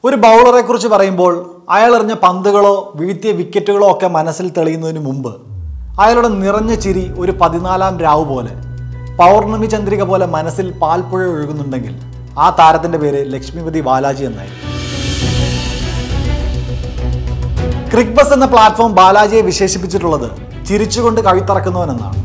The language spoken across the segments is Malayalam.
ഒരു ബൗളറെ കുറിച്ച് പറയുമ്പോൾ അയാൾ എറിഞ്ഞ പന്തുകളോ വീഴ്ത്തിയ വിക്കറ്റുകളോ ഒക്കെ മനസ്സിൽ തെളിയുന്നതിന് മുമ്പ് അയാളുടെ നിറഞ്ഞ ചിരി ഒരു 14-ാം രാവ് പോലെ പൗർണമി ചന്ദ്രിക പോലെ മനസ്സിൽ പാൽപ്പുഴ ഒഴുകുന്നുണ്ടെങ്കിൽ ആ താരത്തിന്റെ പേര് ലക്ഷ്മിപതി ബാലാജി എന്നായിരുന്നു. ക്രിക്ബസ് എന്ന പ്ലാറ്റ്ഫോം ബാലാജിയെ വിശേഷിപ്പിച്ചിട്ടുള്ളത് ചിരിച്ചുകൊണ്ട് കവിത്തറക്കുന്നവൻ എന്നാണ്.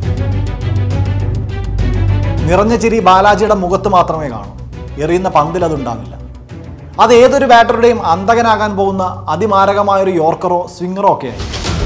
നിറഞ്ഞ ചിരി ബാലാജിയുടെ മുഖത്ത് മാത്രമേ കാണൂ, എറിയുന്ന പന്തിൽ അതുണ്ടാവില്ല. അത് ഏതൊരു ബാറ്ററുടെയും അന്തകനാകാൻ പോകുന്ന അതിമാരകമായൊരു യോർക്കറോ സ്വിംഗറോ ഒക്കെയായി.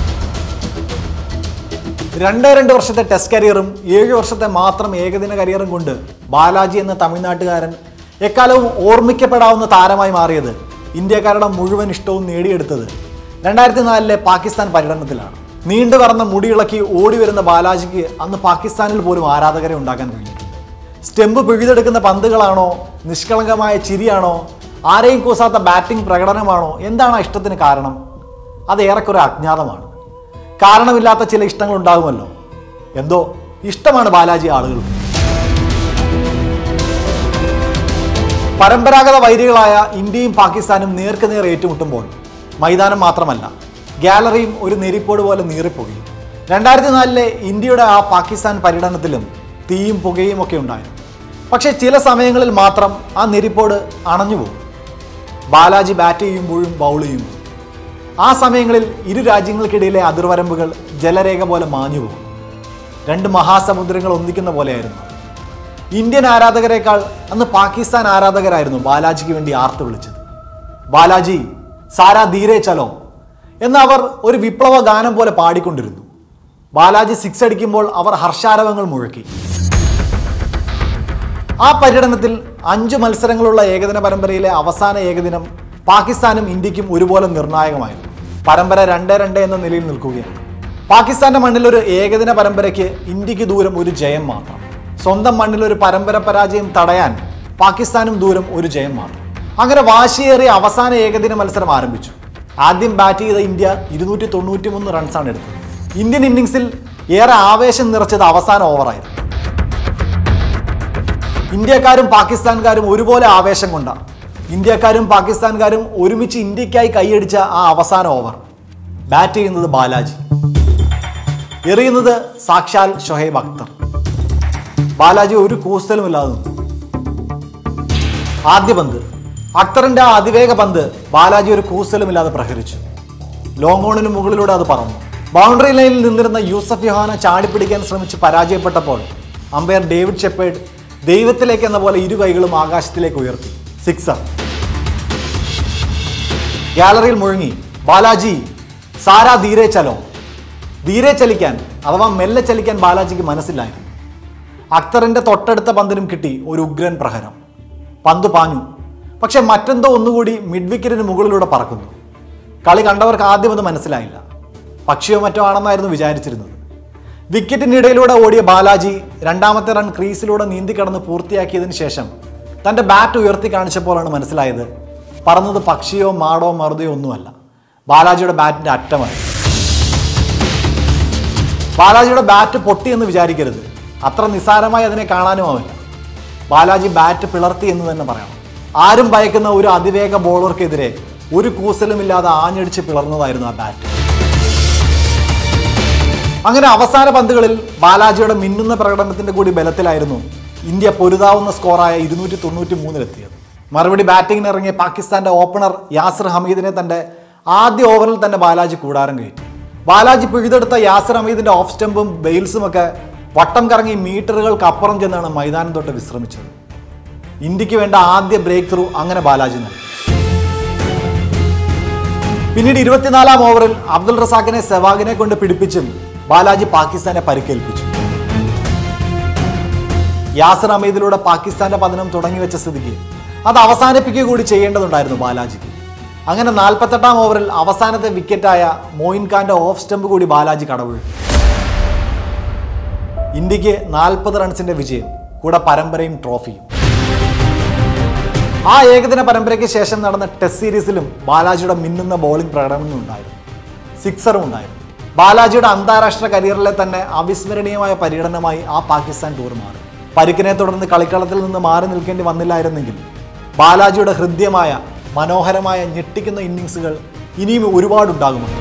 2 വർഷത്തെ ടെസ്റ്റ് കരിയറും 7 വർഷത്തെ മാത്രം ഏകദിന കരിയറും കൊണ്ട് ബാലാജി എന്ന തമിഴ്നാട്ടുകാരൻ എക്കാലവും ഓർമ്മിക്കപ്പെടാവുന്ന താരമായി മാറിയത്, ഇന്ത്യക്കാരുടെ മുഴുവൻ ഇഷ്ടവും നേടിയെടുത്തത് 2004-ലെ പാകിസ്ഥാൻ പര്യടനത്തിലാണ്. നീണ്ടു കറന്ന മുടിയിളക്കി ഓടി വരുന്ന ബാലാജിക്ക് അന്ന് പാകിസ്ഥാനിൽ പോലും ആരാധകരെ ഉണ്ടാക്കാൻ കഴിഞ്ഞിട്ടുണ്ട്. സ്റ്റെമ്പ് പിഴുതെടുക്കുന്ന പന്തുകളാണോ, നിഷ്കളങ്കമായ ചിരിയാണോ, ആരെയും കൂസാത്ത ബാറ്റിംഗ് പ്രകടനമാണോ, എന്താണ് ആ ഇഷ്ടത്തിന് കാരണം? അത് ഏറെക്കുറെ അജ്ഞാതമാണ്. കാരണമില്ലാത്ത ചില ഇഷ്ടങ്ങൾ ഉണ്ടാകുമല്ലോ. എന്തോ ഇഷ്ടമാണ് ബാലാജി ആളുകൾക്ക്. പരമ്പരാഗത വൈരികളായ ഇന്ത്യയും പാകിസ്ഥാനും നേർക്കുനേർ ഏറ്റുമുട്ടുമ്പോൾ മൈതാനം മാത്രമല്ല, ഗാലറിയും ഒരു നെരിപ്പോട് പോലെ നീറിപ്പോയി. 2004-ലെ ഇന്ത്യയുടെ ആ പാകിസ്ഥാൻ പര്യടനത്തിലും തീയും പുകയും ഒക്കെ ഉണ്ടായിരുന്നു. പക്ഷേ ചില സമയങ്ങളിൽ മാത്രം ആ നെരിപ്പോട് അണഞ്ഞുപോകും. ബാലാജി ബാറ്റ് ചെയ്യുമ്പോഴും ബൗൾ ചെയ്യുമ്പോഴും ആ സമയങ്ങളിൽ ഇരു രാജ്യങ്ങൾക്കിടയിലെ അതിർവരമ്പുകൾ ജലരേഖ പോലെ മാഞ്ഞുപോകും. 2 മഹാസമുദ്രങ്ങൾ ഒന്നിക്കുന്ന പോലെയായിരുന്നു. ഇന്ത്യൻ ആരാധകരെക്കാൾ അന്ന് പാകിസ്ഥാൻ ആരാധകരായിരുന്നു ബാലാജിക്ക് വേണ്ടി ആർത്തു വിളിച്ചത്. ബാലാജി സാരാ ധീരേ ചലോ എന്ന് അവർ ഒരു വിപ്ലവ ഗാനം പോലെ പാടിക്കൊണ്ടിരുന്നു. ബാലാജി 6 അടിക്കുമ്പോൾ അവർ ഹർഷാരവങ്ങൾ മുഴക്കി. ആ പര്യടനത്തിൽ 5 മത്സരങ്ങളുള്ള ഏകദിന പരമ്പരയിലെ അവസാന ഏകദിനം പാകിസ്ഥാനും ഇന്ത്യക്കും ഒരുപോലെ നിർണായകമായിരുന്നു. പരമ്പര 2-2 എന്ന നിലയിൽ നിൽക്കുകയാണ്. പാകിസ്ഥാന്റെ മണ്ണിൽ ഒരു ഏകദിന പരമ്പരയ്ക്ക് ഇന്ത്യക്ക് ദൂരം ഒരു ജയം മാത്രം. സ്വന്തം മണ്ണിൽ ഒരു പരമ്പര പരാജയം തടയാൻ പാകിസ്ഥാനും ദൂരം ഒരു ജയം മാത്രം. അങ്ങനെ വാശിയേറിയ അവസാന ഏകദിന മത്സരം ആരംഭിച്ചു. ആദ്യം ബാറ്റ് ചെയ്ത ഇന്ത്യ 293 റൺസാണ് എടുത്തത്. ഇന്ത്യൻ ഇന്നിംഗ്സിൽ ഏറെ ആവേശം നിറച്ചത് അവസാന ഓവറായിരുന്നു. ഇന്ത്യക്കാരും പാകിസ്ഥാൻകാരും ഒരുപോലെ ആവേശം കൊണ്ട ഇന്ത്യക്കാരും പാകിസ്ഥാൻകാരും ഒരുമിച്ച് ഇന്ത്യക്കായി കൈയടിച്ച ആ അവസാന ഓവർ ബാറ്റ് ചെയ്യുന്നത് ബാലാജി, എറിയുന്നത് സാക്ഷാൽ ഷൊഹൈബ് അക്തർ. ബാലാജി ഒരു കൂസലുമില്ലാതെ നിന്നു. ആദ്യ പന്ത് അക്തറിന്റെ ആ അതിവേഗ പന്ത് ബാലാജി ഒരു കൂസലുമില്ലാതെ പ്രഹരിച്ചു. ലോങ് ഓണിന് മുകളിലൂടെ അത് പറന്നു. ബൗണ്ടറി ലൈനിൽ നിന്നിരുന്ന യൂസഫ് യോഹാനെ ചാടിപ്പിടിക്കാൻ ശ്രമിച്ച് പരാജയപ്പെട്ടപ്പോൾ അമ്പയർ ഡേവിഡ് ഷെപ്പേർഡ് ദൈവത്തിലേക്ക് എന്ന പോലെ ഇരു കൈകളും ആകാശത്തിലേക്ക് ഉയർത്തി. 6. ഗാലറിയിൽ മുഴങ്ങി ബാലാജി സാരാ ധീരേ ചലോ. ധീരെ ചലിക്കാൻ അഥവാ മെല്ലെ ചലിക്കാൻ ബാലാജിക്ക് മനസ്സിലായിരുന്നു. അക്തറിന്റെ തൊട്ടടുത്ത പന്തിനും കിട്ടി ഒരു ഉഗ്രൻ പ്രഹരം. പന്ത് പാഞ്ഞു, പക്ഷെ മറ്റെന്തോ ഒന്നുകൂടി മിഡ് വിക്കറ്റിന് മുകളിലൂടെ പറക്കുന്നു. കളി കണ്ടവർക്ക് ആദ്യം അത് മനസ്സിലായില്ല. പക്ഷിയോ മറ്റോ ആണെന്നായിരുന്നു വിചാരിച്ചിരുന്നത്. വിക്കറ്റിനിടയിലൂടെ ഓടിയ ബാലാജി 2ാമത്തെ റൺ ക്രീസിലൂടെ നീന്തിക്കടന്ന് പൂർത്തിയാക്കിയതിനു ശേഷം തൻ്റെ ബാറ്റ് ഉയർത്തി കാണിച്ചപ്പോഴാണ് മനസ്സിലായത് പറന്നത് പക്ഷിയോ മാടോ മറുതയോ ഒന്നുമല്ല, ബാലാജിയുടെ ബാറ്റിന്റെ അറ്റമായി. ബാലാജിയുടെ ബാറ്റ് പൊട്ടിയെന്ന് വിചാരിക്കരുത്, അത്ര നിസ്സാരമായി അതിനെ കാണാനുമാവില്ല. ബാലാജി ബാറ്റ് പിളർത്തി എന്ന് തന്നെ പറയണം. ആരും ഭയക്കുന്ന ഒരു അതിവേഗ ബോളർക്കെതിരെ ഒരു കൂസലുമില്ലാതെ ആഞ്ഞടിച്ച് പിളർന്നതായിരുന്നു ആ ബാറ്റ്. അങ്ങനെ അവസാന പന്തുകളിൽ ബാലാജിയുടെ മിന്നുന്ന പ്രകടനത്തിന്റെ കൂടി ബലത്തിലായിരുന്നു ഇന്ത്യ പൊരുതാവുന്ന സ്കോറായ 293-ലെത്തിയത്. മറുപടി ബാറ്റിങ്ങിന് ഇറങ്ങിയ പാകിസ്ഥാന്റെ ഓപ്പണർ യാസിർ ഹമീദിനെ തന്റെ ആദ്യ ഓവറിൽ തന്നെ ബാലാജി കൂടാരം കയറ്റി. ബാലാജി പിഴുതെടുത്ത യാസിർ ഹമീദിന്റെ ഓഫ് സ്റ്റംപും ബെയിൽസും ഒക്കെ വട്ടം കറങ്ങി മീറ്ററുകൾക്ക് അപ്പുറം ചെന്നാണ് മൈതാനം തൊട്ട് വിശ്രമിച്ചത്. ഇന്ത്യക്ക് വേണ്ട ആദ്യ ബ്രേക്ക് ത്രൂ അങ്ങനെ ബാലാജി നൽകി. പിന്നീട് 24-ാം ഓവറിൽ അബ്ദുൾ റസാഖിനെ സെവാഗിനെ കൊണ്ട് പിടിപ്പിച്ചും ബാലാജി പാകിസ്ഥാനെ പരിക്കേൽപ്പിച്ചു. യാസിർ ഹമീദിലൂടെ പാകിസ്ഥാന്റെ പതനം തുടങ്ങിവെച്ച സ്ഥിതിക്ക് അത് അവസാനിപ്പിക്കുക കൂടി ചെയ്യേണ്ടതുണ്ടായിരുന്നു ബാലാജിക്ക്. അങ്ങനെ 48-ാം ഓവറിൽ അവസാനത്തെ വിക്കറ്റായ മോയിൻ ഖാന്റെ ഓഫ് സ്റ്റംപ് കൂടി ബാലാജി കടവൊഴുക്കി. ഇന്ത്യക്ക് 40 റൺസിന്റെ വിജയം, കൂടെ പരമ്പരയും ട്രോഫിയും. ആ ഏകദിന പരമ്പരയ്ക്ക് ശേഷം നടന്ന ടെസ്റ്റ് സീരീസിലും ബാലാജിയുടെ മിന്നുന്ന ബോളിംഗ് പ്രകടനവും ഉണ്ടായിരുന്നു. 6റും ഉണ്ടായിരുന്നു. ബാലാജിയുടെ അന്താരാഷ്ട്ര കരിയറിലെ തന്നെ അവിസ്മരണീയമായ പര്യടനമായി ആ പാകിസ്ഥാൻ ടൂർ മാറി. പരിക്കിനെ തുടർന്ന് കളിക്കളത്തിൽ നിന്ന് മാറി നിൽക്കേണ്ടി വന്നില്ലായിരുന്നെങ്കിൽ ബാലാജിയുടെ ഹൃദ്യമായ മനോഹരമായ ഞെട്ടിക്കുന്ന ഇന്നിങ്സുകൾ ഇനിയും ഒരുപാടുണ്ടാകുമുണ്ട്.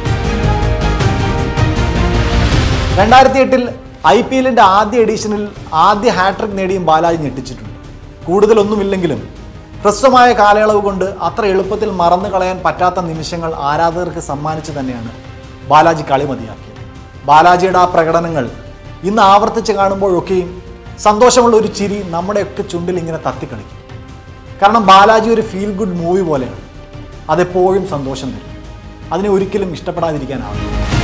2008 IPLന്റെ ആദ്യ എഡിഷനിൽ ആദ്യ ഹാട്രിക് നേടിയും ബാലാജി ഞെട്ടിച്ചിട്ടുണ്ട്. കൂടുതലൊന്നുമില്ലെങ്കിലും ഹ്രസ്വമായ കാലയളവ് കൊണ്ട് അത്ര എളുപ്പത്തിൽ മറന്നു കളയാൻ പറ്റാത്ത നിമിഷങ്ങൾ ആരാധകർക്ക് സമ്മാനിച്ചു തന്നെയാണ് ബാലാജി കളി മതിയാക്കിയത്. ബാലാജിയുടെ ആ പ്രകടനങ്ങൾ ഇന്ന് ആവർത്തിച്ച് കാണുമ്പോഴൊക്കെയും സന്തോഷമുള്ള ഒരു ചിരി നമ്മുടെയൊക്കെ ചുണ്ടിൽ ഇങ്ങനെ തത്തിക്കളിക്കും. കാരണം ബാലാജി ഒരു ഫീൽ ഗുഡ് മൂവി പോലെയാണ്. അതെപ്പോഴും സന്തോഷം തരും. അതിനെ ഒരിക്കലും ഇഷ്ടപ്പെടാതിരിക്കാനാവില്ല.